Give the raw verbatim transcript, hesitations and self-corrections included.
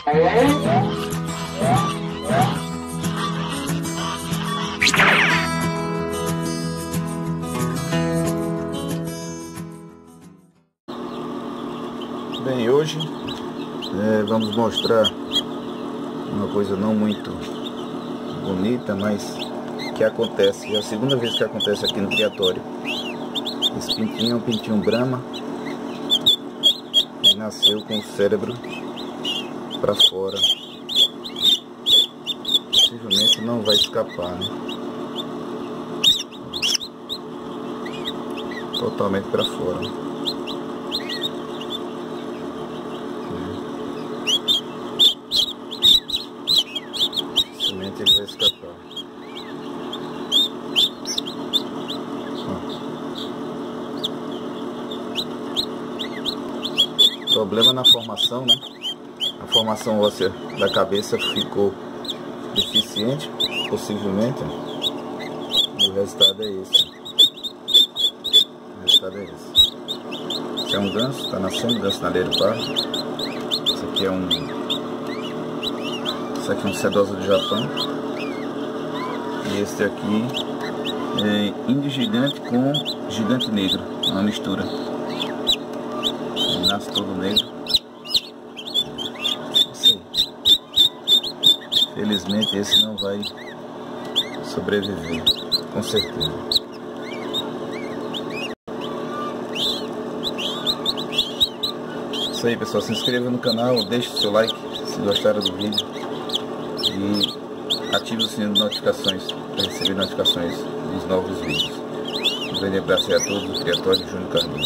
Bem, hoje é, vamos mostrar uma coisa não muito bonita, mas que acontece, é a segunda vez que acontece aqui no criatório. Esse pintinho é um pintinho Brahma e nasceu com o cérebro para fora. Possivelmente não vai escapar, né? Totalmente para fora. Ele vai escapar. Ó. Problema na formação, né? A formação óssea da cabeça ficou deficiente, possivelmente. E o resultado é esse. O resultado é esse. Esse é um ganso, está nascendo ganso na lei do pardo. Esse aqui é um Esse aqui é um sedosa do Japão. E este aqui é índio gigante com gigante negro. Uma mistura. Ele nasce todo negro. Isso aí. Felizmente esse não vai sobreviver. Com certeza. Isso aí, pessoal. Se inscreva no canal. Deixe o seu like se gostaram do vídeo. E ative o sininho de notificações para receber notificações dos novos vídeos. Um grande abraço a todos do Criatório Júnior Carneiro.